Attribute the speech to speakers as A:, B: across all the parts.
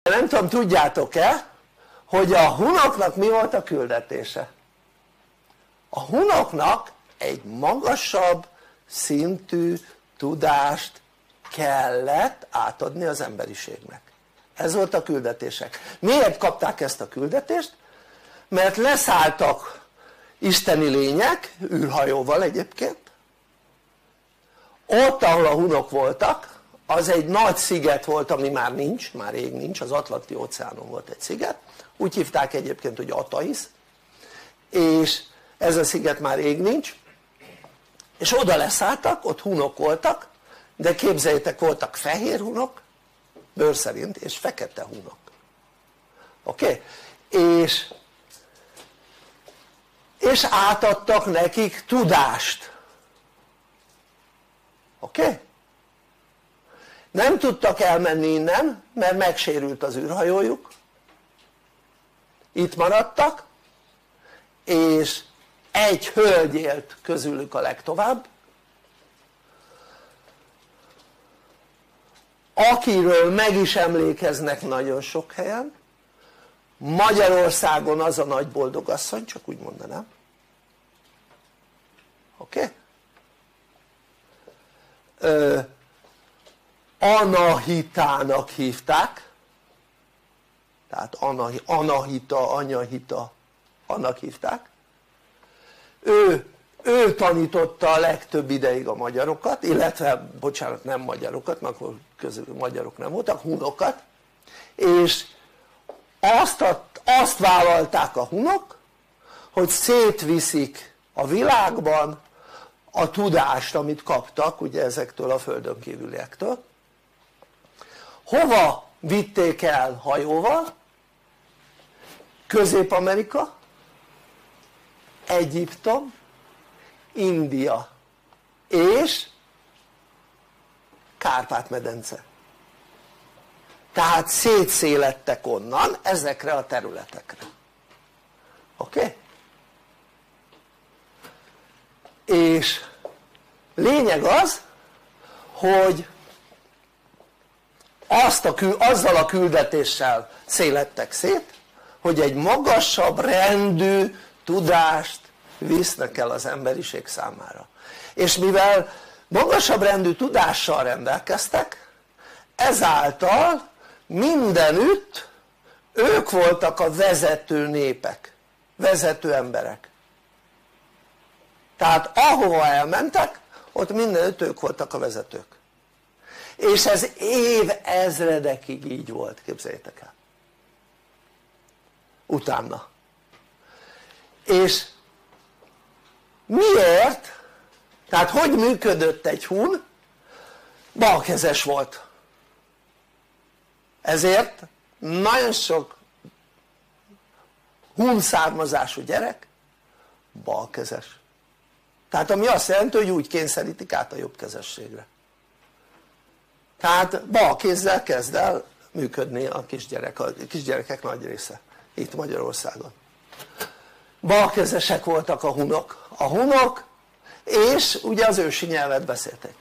A: nem tudom, tudjátok-e, hogy a hunoknak mi volt a küldetése? A hunoknak egy magasabb szintű tudást kellett átadni az emberiségnek. Ez volt a küldetések. Miért kapták ezt a küldetést? Mert leszálltak isteni lények, űrhajóval egyébként, ott ahol a hunok voltak, az egy nagy sziget volt, ami már nincs, már rég nincs, az Atlanti óceánon volt egy sziget, úgy hívták egyébként, hogy Ataisz, és ez a sziget már rég nincs, és oda leszálltak, ott hunok voltak, de képzeljétek, voltak fehér hunok, bőr szerint, és fekete hunok. Oké? És átadtak nekik tudást. Oké? Nem tudtak elmenni innen, mert megsérült az űrhajójuk, itt maradtak, és egy hölgy élt közülük a legtovább, akiről meg is emlékeznek nagyon sok helyen, Magyarországon az a nagy boldogasszony, csak úgy mondanám, oké? Anahitának hívták, tehát Anahita, Anyahita, annak hívták. Ő tanította a legtöbb ideig a magyarokat, illetve bocsánat, nem magyarokat, mert akkor közül magyarok nem voltak, hunokat, és azt vállalták a hunok, hogy szétviszik a világban a tudást, amit kaptak ugye ezektől a földön kívüliektől. Hova vitték el hajóval? Közép-Amerika, Egyiptom, India és Kárpát-medence. Tehát szétszélettek onnan ezekre a területekre. Oké? És lényeg az, hogy azzal a küldetéssel szélettek szét, hogy egy magasabb rendű tudást visznek el az emberiség számára. És mivel magasabb rendű tudással rendelkeztek, ezáltal mindenütt ők voltak a vezető népek, vezető emberek. Tehát ahova elmentek, ott mindenütt ők voltak a vezetők. És ez évezredekig így volt, képzeljétek el. Utána. És miért? Tehát hogy működött egy hun? Balkezes volt. Ezért nagyon sok hun származású gyerek balkezes. Tehát ami azt jelenti, hogy úgy kényszerítik át a jobbkezességre. Tehát bal kézzel kezd el működni a kisgyerekek nagy része itt Magyarországon. Balkezesek voltak a hunok, és ugye az ősi nyelvet beszélték.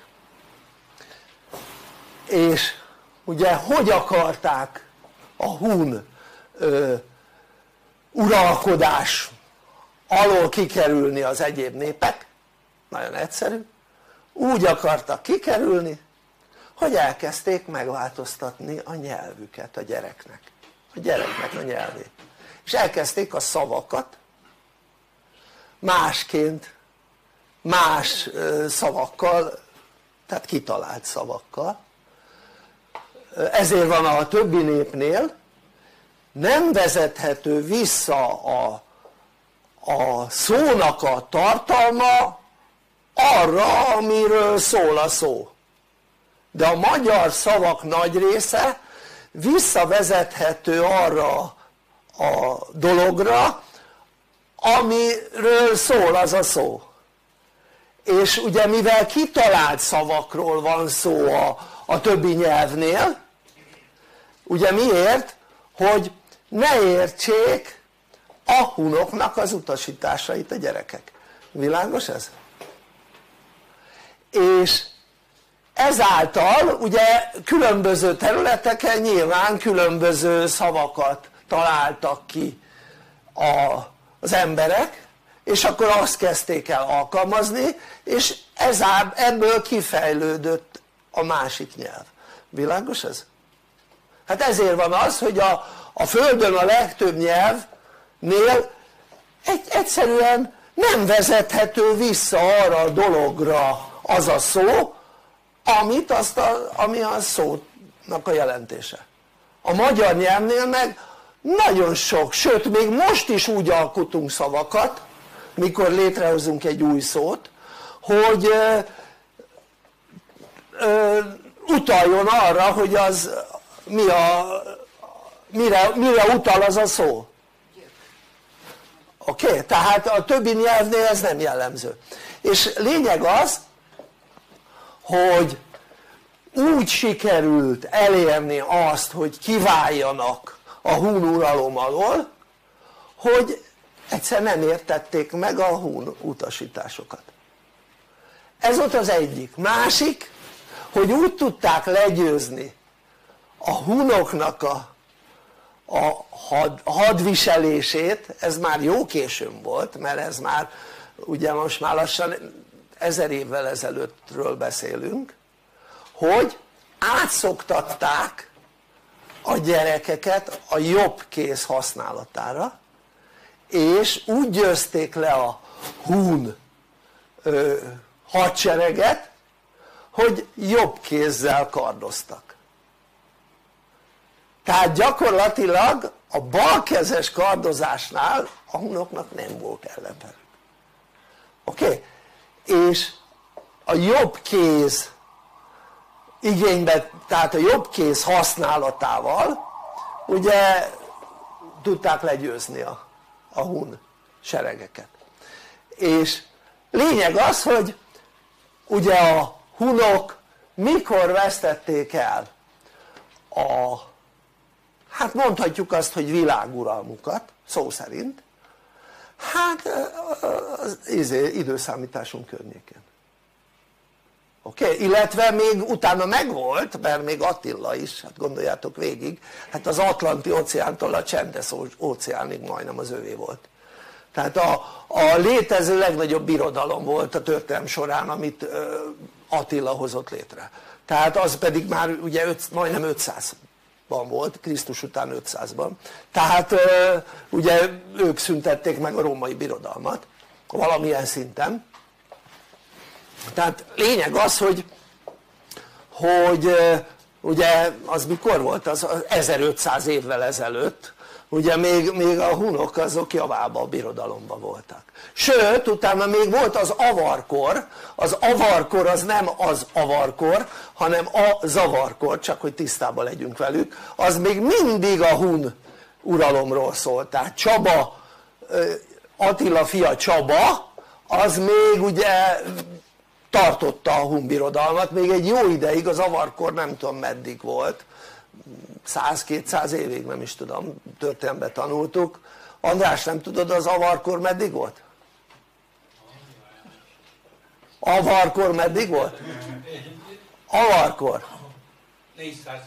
A: És ugye hogy akarták a hun uralkodás alól kikerülni az egyéb népek? Nagyon egyszerű. Úgy akartak kikerülni, hogy elkezdték megváltoztatni a nyelvüket a gyereknek a nyelvét, és elkezdték a szavakat másként, más szavakkal, tehát kitalált szavakkal. Ezért van a többi népnél nem vezethető vissza a szónak a tartalma arra, amiről szól a szó, de a magyar szavak nagy része visszavezethető arra a dologra, amiről szól az a szó. És ugye mivel kitalált szavakról van szó a többi nyelvnél, ugye miért? Hogy ne értsék a hunoknak az utasításait a gyerekek. Világos ez? És ezáltal ugye különböző területeken nyilván különböző szavakat találtak ki az emberek, és akkor azt kezdték el alkalmazni, és ebből kifejlődött a másik nyelv. Világos ez? Hát ezért van az, hogy a Földön a legtöbb nyelvnél egyszerűen nem vezethető vissza arra a dologra az a szó, ami a szónak a jelentése. A magyar nyelvnél meg nagyon sok, sőt még most is úgy alkotunk szavakat, mikor létrehozunk egy új szót, hogy utaljon arra, hogy az mire utal az a szó. Oké? Tehát a többi nyelvnél ez nem jellemző. És lényeg az, hogy úgy sikerült elérni azt, hogy kiváljanak a hun uralom alól, hogy egyszer nem értették meg a hun utasításokat. Ez volt az egyik. Másik, hogy úgy tudták legyőzni a hunoknak a hadviselését, ez már jó későn volt, mert ez már ugye most már lassan 1000 évvel ezelőttről beszélünk, hogy átszoktatták a gyerekeket a jobb kéz használatára, és úgy győzték le a hun hadsereget, hogy jobb kézzel kardoztak. Tehát gyakorlatilag a balkezes kardozásnál a hunoknak nem volt ellenfelük. Oké? És a jobb kéz igénybe, tehát a jobb kéz használatával ugye tudták legyőzni a hun seregeket. És lényeg az, hogy ugye a hunok mikor vesztették el hát mondhatjuk azt, hogy világuralmukat, szó szerint, hát az időszámításunk környékén. Oké? Illetve még utána megvolt, mert még Attila is, hát gondoljátok végig, hát az Atlanti óceántól a Csendes óceánig majdnem az övé volt. Tehát a létező legnagyobb birodalom volt a történelem során, amit Attila hozott létre. Tehát az pedig már ugye majdnem 500-ban volt, Krisztus után 500-ban. Tehát ugye ők szüntették meg a római birodalmat valamilyen szinten. Tehát lényeg az, hogy ugye az mikor volt? Az 1500 évvel ezelőtt, ugye még a hunok azok javában a birodalomban voltak. Sőt, utána még volt az avarkor, az avarkor az nem az avarkor, hanem a zavarkor, csak hogy tisztában legyünk velük, az még mindig a hun uralomról szólt. Tehát Csaba, Attila fia Csaba, az még ugye tartotta a hun birodalmat, még egy jó ideig, az avarkor nem tudom meddig volt, 100-200 évig, nem is tudom, történelemben tanultuk. András, nem tudod, az avarkor meddig volt? Avarkor meddig volt? Avarkor
B: 400.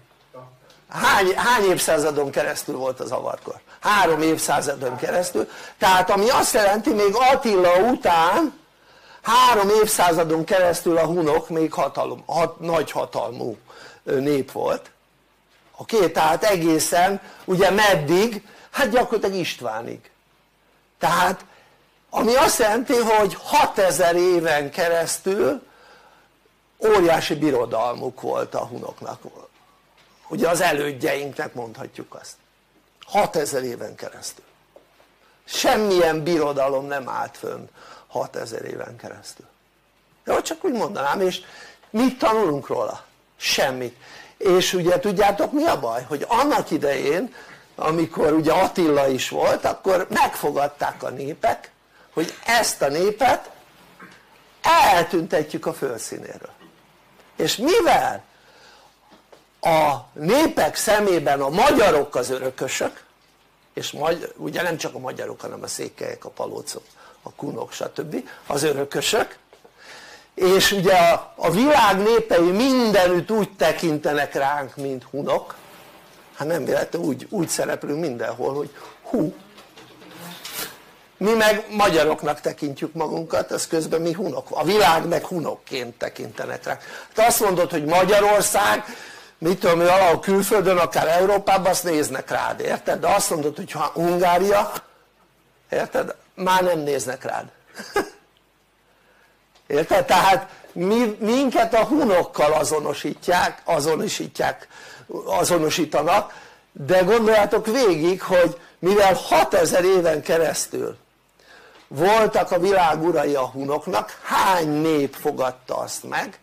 A: hány évszázadon keresztül volt az avarkor? 3 évszázadon keresztül, tehát ami azt jelenti, még Attila után 3 évszázadon keresztül a hunok még nagy hatalmú nép volt. Oké? Tehát egészen ugye meddig? Hát gyakorlatilag Istvánig. Tehát ami azt jelenti, hogy 6000 éven keresztül óriási birodalmuk volt a hunoknak, ugye az elődjeinknek mondhatjuk azt, 6000 éven keresztül. Semmilyen birodalom nem állt fönn 6000 éven keresztül. Jó, csak úgy mondanám, és mit tanulunk róla? Semmit. És ugye tudjátok mi a baj? Hogy annak idején, amikor ugye Attila is volt, akkor megfogadták a népek, hogy ezt a népet eltüntetjük a földszínéről. És mivel a népek szemében a magyarok az örökösök, és ugye nem csak a magyarok, hanem a székelyek, a palócok, a kunok, stb. Az örökösök, és ugye a világ népei mindenütt úgy tekintenek ránk, mint hunok, hát nem véletlenül úgy szereplünk mindenhol, hogy hú, mi meg magyaroknak tekintjük magunkat, ez közben mi hunok, a világ meg hunokként tekintenek rá. Te azt mondod, hogy Magyarország, mit tudom, valahol külföldön, akár Európában, azt néznek rád, érted? De azt mondod, hogy Hungária, érted? Már nem néznek rád. Érted? Tehát minket a hunokkal azonosítanak, de gondoljátok végig, hogy mivel 6000 éven keresztül voltak a világ urai a hunoknak, hány nép fogadta azt meg,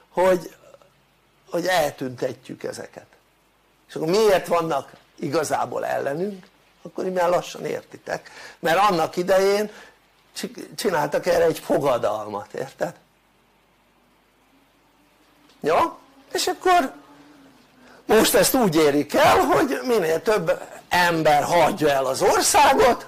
A: hogy eltüntetjük ezeket? És akkor miért vannak igazából ellenünk? Akkor már lassan értitek, mert annak idején csináltak erre egy fogadalmat, érted? Jó? És akkor most ezt úgy érik el, hogy minél több ember hagyja el az országot,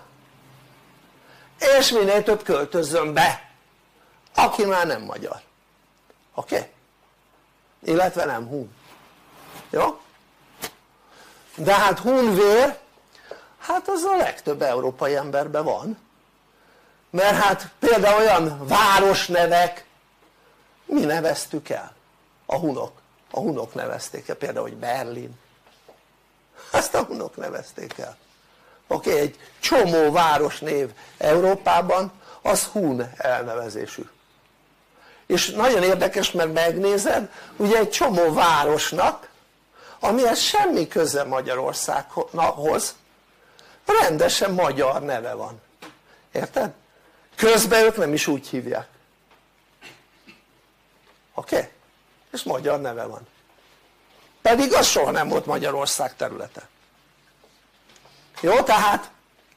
A: és minél több költözzön be, aki már nem magyar. Oké? Illetve nem hun. Jó? De hát hunvér, hát az a legtöbb európai emberben van, mert hát például olyan városnevek, mi neveztük el? A hunok nevezték el, például hogy Berlin, azt a hunok nevezték el. Oké, egy csomó városnév Európában az hun elnevezésű, és nagyon érdekes, mert megnézed, ugye egy csomó városnak, amihez semmi köze Magyarországhoz, rendesen magyar neve van, érted? Közben ők nem is úgy hívják, oké? És magyar neve van, pedig az soha nem volt Magyarország területe. Jó, tehát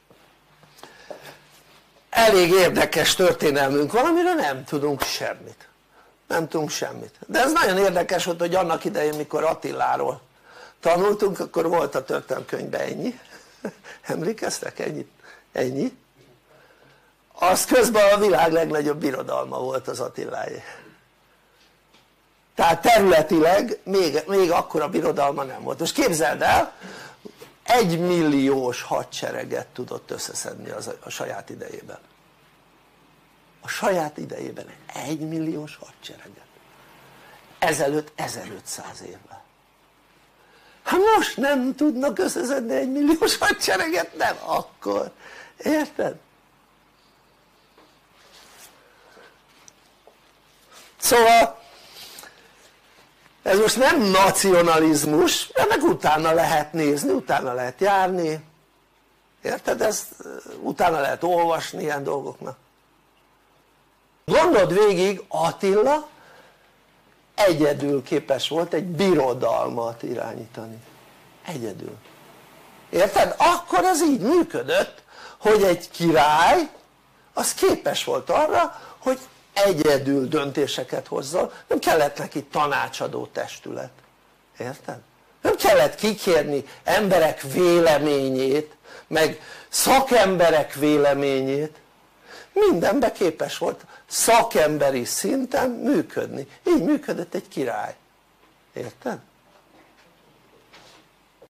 A: elég érdekes történelmünk van, amiről nem tudunk semmit, de ez nagyon érdekes volt, hogy annak idején, mikor Attiláról tanultunk, akkor volt a történelemkönyvben ennyi, emlékeztek? Ennyi, az közben a világ legnagyobb birodalma volt az Attiláé, tehát területileg még akkora birodalma nem volt. Most képzeld el, 1 milliós hadsereget tudott összeszedni a saját idejében. A saját idejében 1 milliós hadsereget. Ezelőtt 1500 évvel. Hát most nem tudnak összeszedni 1 milliós hadsereget, nem akkor. Érted? Szóval ez most nem nacionalizmus, ennek utána lehet nézni, utána lehet járni, érted? Ezt utána lehet olvasni ilyen dolgoknak. Gondold végig, Attila egyedül képes volt egy birodalmat irányítani, egyedül, érted? Akkor ez így működött, hogy egy király az képes volt arra, hogy egyedül döntéseket hozzon, nem kellett neki tanácsadó testület, érted? Nem kellett kikérni emberek véleményét, meg szakemberek véleményét, mindenben képes volt szakemberi szinten működni, így működött egy király, érted?